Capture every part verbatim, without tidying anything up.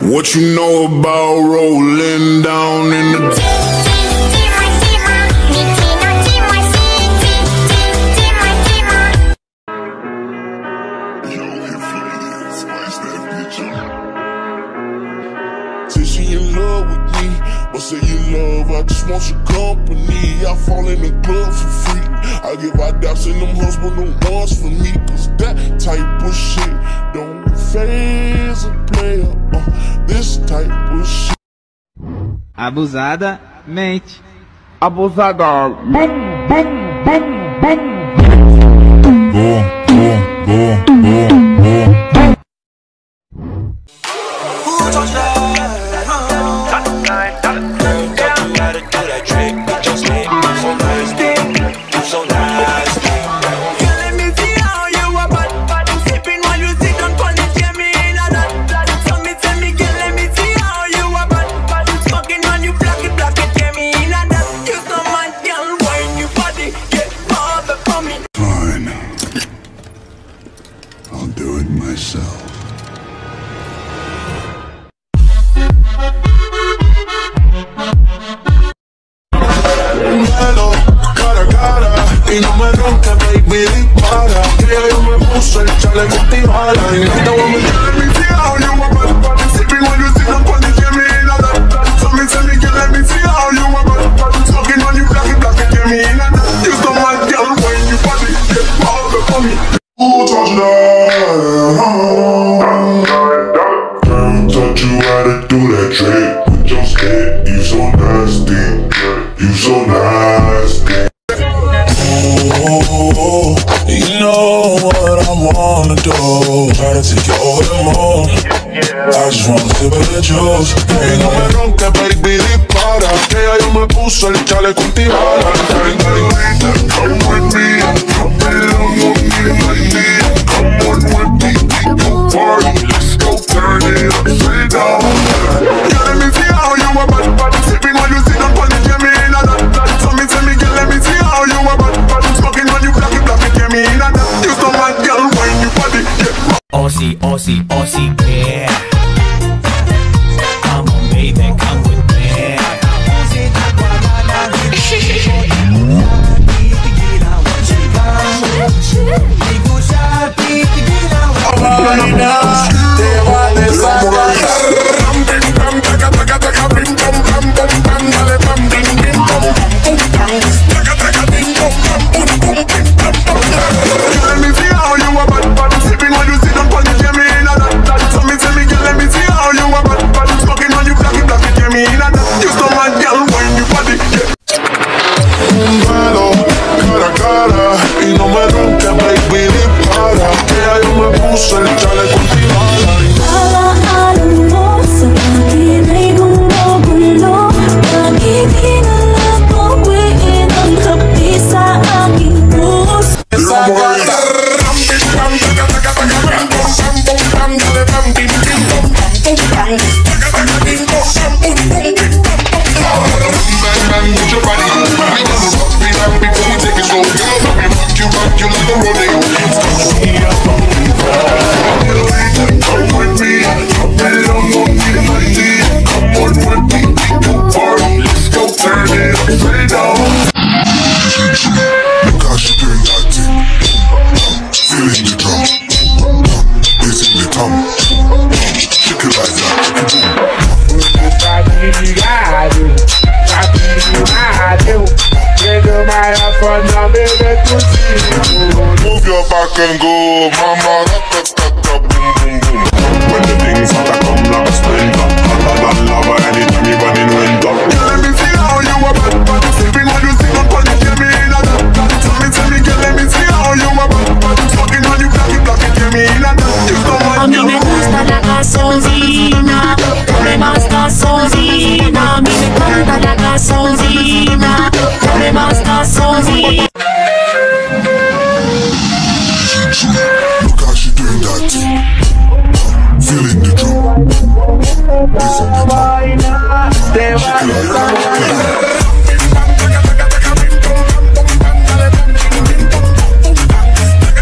What you know about rolling down in the Say she in love with me, or say you love, I just want your company. I fall in the club for free. I give my doubts and them husband no ones for me. Cause that type of shit don't faze a player. uh, This type of shit. Abusada, mente. Abusada. Bum, bum, bum, bum. Boom, boom, boom, boom, boom. Who told you that? Y no me ronca, baby, dispara. Que ya yo me puse el chaleco antibala. Y no te voy a meter en mi fiao. You a bad bad sipping when you sit up on the Jimmy in a that. So me tell me, girl, let me see how you a bad bad smoking when you black it, black it, Jimmy in a that. You so mad, girl, when you body get power for me. Who touch that? Girl, taught you how to do that trick with your stick. You so nasty, you so nasty. Oh, you know what I wanna do. Try to take you over the moon. I just wanna sip of the juice. Y no me ronca, baby, dispara. Que ya yo me puse el chaleco antibala. Come with me, come with me, come on with me, we go party. Let's go turn it upside down. Girl, let me see how you a bad bad sipping when you sit up on the Jimmy in a that. So me tell me, girl, let me see how you a bad bad smoking when you black it, black it, Jimmy in a that. You so mad, girl, when you body get rock. Aussie, Aussie, Aussie, yeah. Come on, baby, come with me. Te va a desaparecer. Let me see how you a bad bad sipping when you sit up on the Jimmy in a that. So me tell me, girl, let me see how you a bad bad smoking when you black it, black it, Jimmy in a that. You so mad, girl, when you body get un duelo, cara a cara. Y no me ronca, baby, dispara. Que ya yo me puse el chaleco antibala. 알아알아서 바퀴를 굴러굴러 바퀴비는 나도 위에는 흡비사 아기고 Move your back and go, mama. Boom, boom, boom. When the things hotter come like a splinter, hotter than lava anytime you run in winter. Girl, let me see how you a bad bad sipping when you sit up on the Jimmy in a that. Tell me, tell me, girl, let me see how you a bad bad smoking when you black it, black it, Jimmy in a that. You so mad, A mí me gusta la gasolina, me más gasolina, a mí me encanta la gasolina, me más gasolina. Look how she doing that thing. Feeling the drum. Listen the drum. She killing it.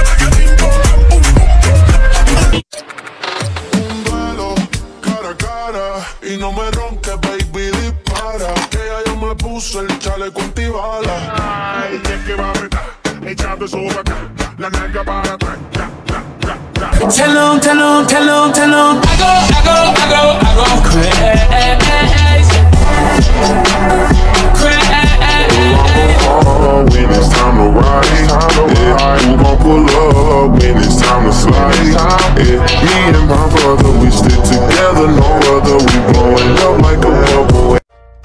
Un duelo, cara a cara. para y no me ronques, baby, dispara. Que ya yo me puse el chaleco antibala. Ay, es que va a apretar, echando eso para acá, la nalga para atrás. Tell them, tell them, tell them, tell them. I go, I go, I go, I go crazy. Crazy. When it's time to ride, yeah, we gon' pull up when it's time to slide. Yeah, me and my brother, we stick together, no other. We blowing up like a bubble.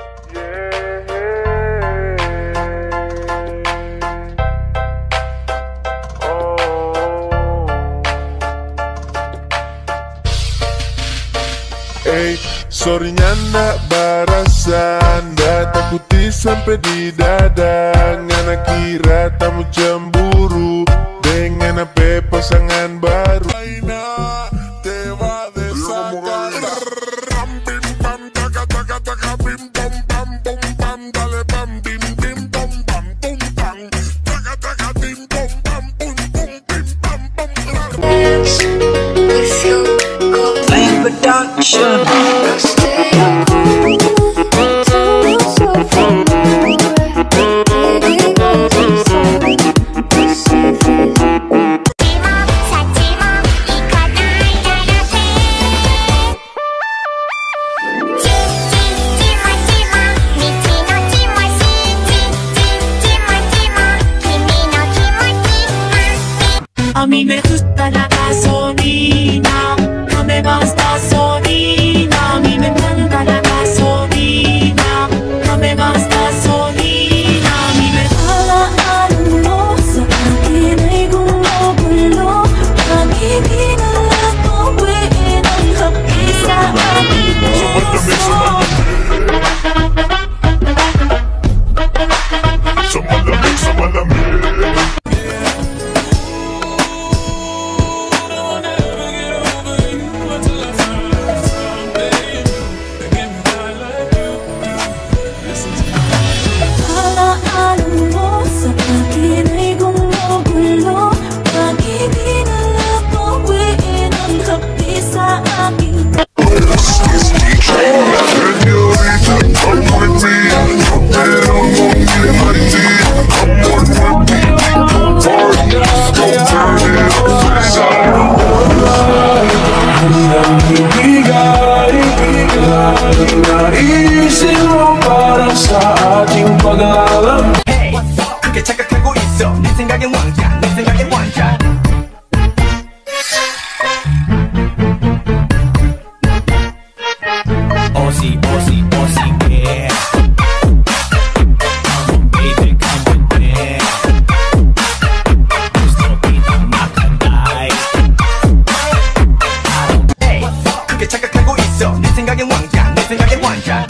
Hey, sorry nyanda barasan, takuti sampai di dada. Ngana kira tamu cemburu dengan apa pasangan baru. Aina te va a desatar. Ram bim bam taka taka taka bim bam bam bum bam dale bam bim bim bam bam bum bam taka taka bim bam bam bum bum bim bam bam. Flame production. A mí me gusta la gasolina, no me basta gasolina. A mí me encanta la gasolina, no me basta gasolina. A mí me jala alulosa, aquí no hay como vuelo. Aquí vino la buena, la pizza, Some other mix, some other mix. Hey, 그게 착각하고 있어. 내 생각엔 왕자, 내 생각엔 왕자. Aussie, Aussie, Aussie, yeah. Come on, baby, come with me. Gusto kita makagay. Hey, 그게 착각하고 있어. 내 생각엔 왕자, 내 생각엔 왕자.